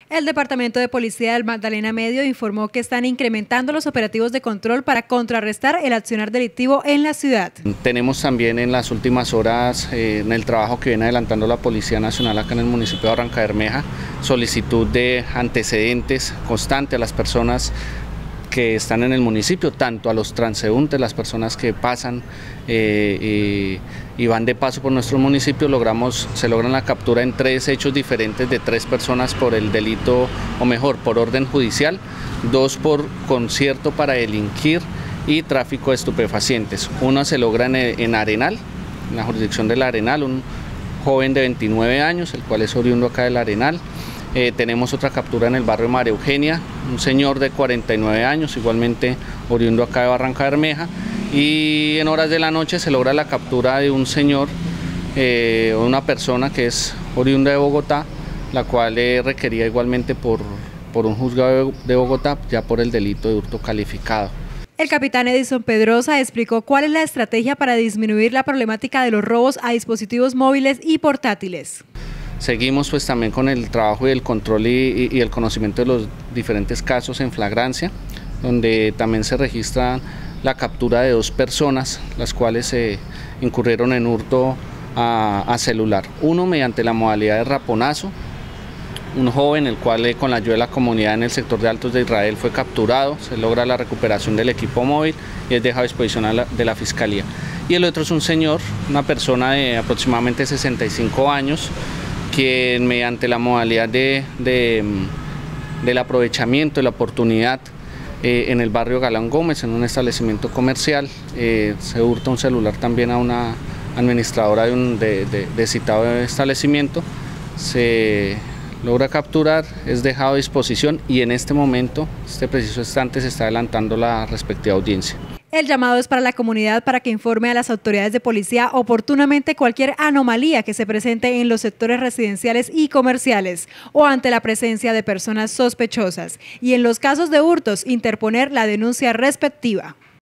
El Departamento de Policía del Magdalena Medio informó que están incrementando los operativos de control para contrarrestar el accionar delictivo en la ciudad. Tenemos también en las últimas horas, en el trabajo que viene adelantando la Policía Nacional acá en el municipio de Barrancabermeja, solicitud de antecedentes constante a las personas que están en el municipio, tanto a los transeúntes, las personas que pasan y van de paso por nuestro municipio. Se logra la captura en 3 hechos diferentes de 3 personas por el delito, o mejor, por orden judicial, 2 por concierto para delinquir y tráfico de estupefacientes. Uno se logra en Arenal, en la jurisdicción del Arenal, un joven de 29 años, el cual es oriundo acá del Arenal. Tenemos otra captura en el barrio María Eugenia, un señor de 49 años, igualmente oriundo acá de Barrancabermeja, y en horas de la noche se logra la captura de un señor, una persona que es oriunda de Bogotá, la cual requería igualmente por un juzgado de Bogotá, ya por el delito de hurto calificado. El capitán Edison Pedrosa explicó cuál es la estrategia para disminuir la problemática de los robos a dispositivos móviles y portátiles. Seguimos pues también con el trabajo y el control y el conocimiento de los diferentes casos en flagrancia, donde también se registra la captura de 2 personas, las cuales incurrieron en hurto a celular. Uno mediante la modalidad de raponazo, un joven el cual con la ayuda de la comunidad en el sector de Altos de Israel fue capturado, se logra la recuperación del equipo móvil y es dejado a disposición de la Fiscalía. Y el otro es un señor, una persona de aproximadamente 65 años, que mediante la modalidad del aprovechamiento de la oportunidad en el barrio Galán Gómez, en un establecimiento comercial, se hurta un celular también a una administradora de citado establecimiento, se logra capturar, es dejado a disposición y en este momento, este preciso instante, se está adelantando la respectiva audiencia. El llamado es para la comunidad para que informe a las autoridades de policía oportunamente cualquier anomalía que se presente en los sectores residenciales y comerciales o ante la presencia de personas sospechosas y en los casos de hurtos interponer la denuncia respectiva.